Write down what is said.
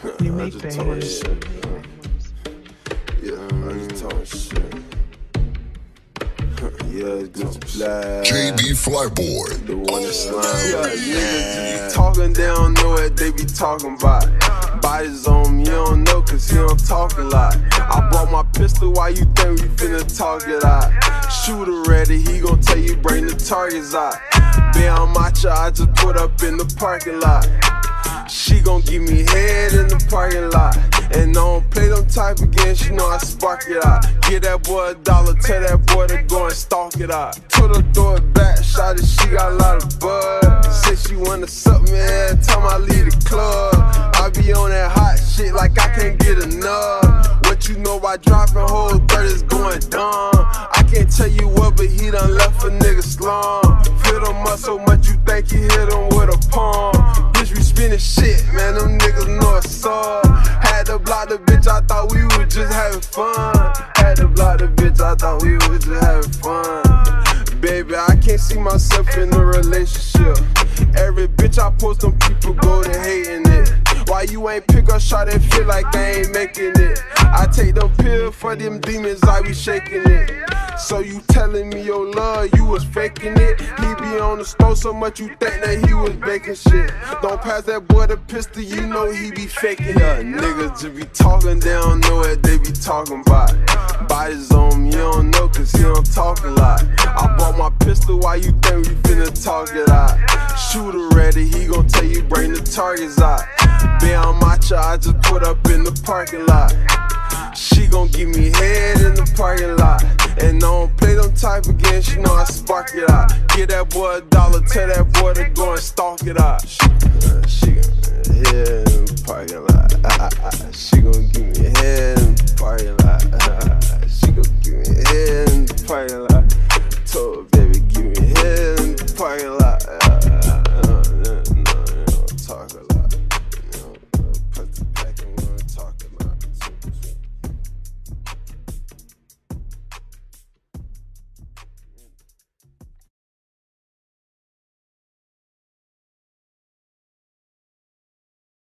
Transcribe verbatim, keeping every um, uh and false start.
You make I just talk shit. Yeah, I just talk shit. Yeah, GucciiBlack. J B Flyboy. The one that slime. Yeah, niggas just be talking, they don't know what they be talking about. Bodies on me, you don't know, cause he don't talk a lot. I brought my pistol, why you think we finna talk it out? Shooter ready, he gon' tell you bring the targets out. Be on my charge, I just put up in the parking lot. She gon' give me head in the parking lot. And I don't play them type of games, you know I spark it out. Give that boy a dollar, tell that boy to go and stalk it out. Told her throw it back, shot it, she got a lot of bud. Said she wanna suck me every time I leave the club. I be on that hot shit like I can't get enough. What you know about dropping whole thirties going dumb? I can't tell you what, but he done left a nigga slum. Fill them up so much you think you hit him with a palm. Bitch, we spinning shit, man, them niggas know it's up. Had to block the bitch, I thought we was just having fun. Had to block the bitch, I thought we was just having fun. Baby, I can't see myself in a relationship. Every bitch I post, them people go to hating it. Why you ain't pick up shot and feel like I ain't making it? I take them pills for them demons, I be shaking it. So you telling me your love, you was faking it? He be on the stove so much you think that he was baking shit. Don't pass that boy the pistol, you know he be faking it. Yeah, niggas just be talking, they don't know what they be talking about. Bodies on me, you don't know, cause he don't talk a lot. I brought my pistol, why you think we finna talk it out? Shooter ready, he gon' tell you bring the targets out. Be on my charge, I just put up in the parking lot. She gon' give me head in the parking lot. And I don't play them type of games, you know I spark it out. Give that boy a dollar, tell that boy to go and stalk it out. She, uh, she gon' head in the parking lot. Uh, uh, uh, she gon' give me head in the parking lot. Uh, uh, she gon' give me head in the parking lot.